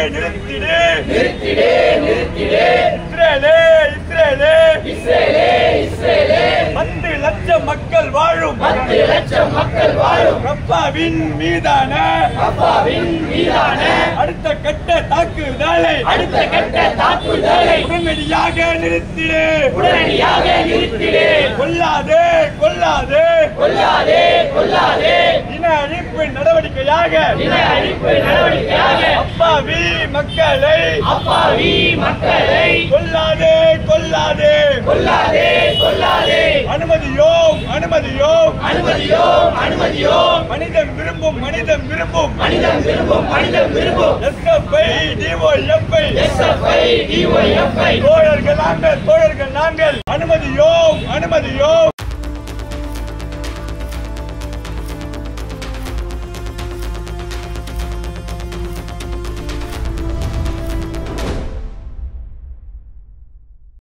நிறுத்திடு இஸ்ரேலே இஸ்ரேலே 10 லட்சம் மக்கள் வாழும் ரஃபாவின் மீதான அடுத்த கட்ட தாக்குதலை உடனடியாக நிறுத்திடு. கொல்லாதே இன அழிப்பு நடவடிக்கையாக அப்பாவி மக்களை கொல்லாதே அனுமதியோம் மனிதம் விரும்பும் SFI DOFI தோழர்கள் நாங்கள் அனுமதியோம்